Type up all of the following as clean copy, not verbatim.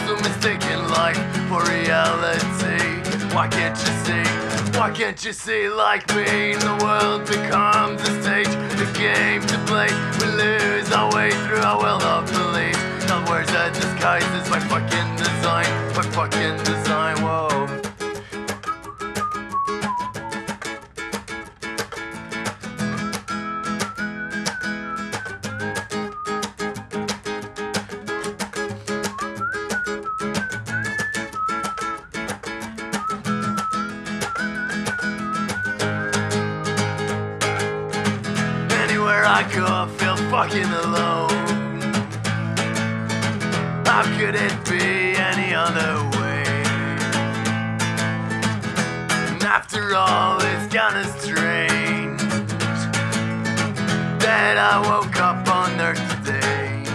also mistaken life for reality. Why can't you see? Why can't you see like me? The world becomes a stage, a game to play. We lose our way through our will of belief. Not words that disguises my fucking design, my fucking design, whoa. Anywhere I go, I feel fucking alone. How could it be any other way? And after all, it's kinda strange that I woke up on Earth today.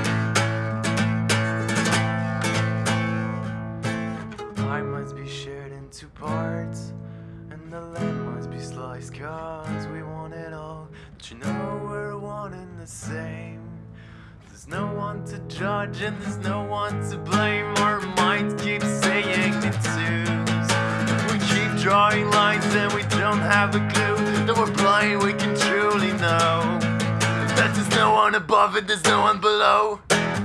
I must be shared in two parts, and the land must be sliced, 'cause we want it all. But you know we're one and the same. There's no one to judge and there's no one to blame. Our minds keep saying it twos. We keep drawing lines and we don't have a clue that we're blind. We can truly know that there's no one above and there's no one below.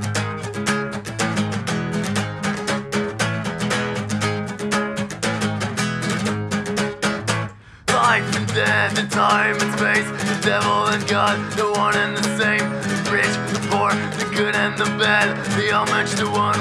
Life and death and time and space, the devil and God, the one and the same. The rich, the poor, the good and the bad, they all merge to one.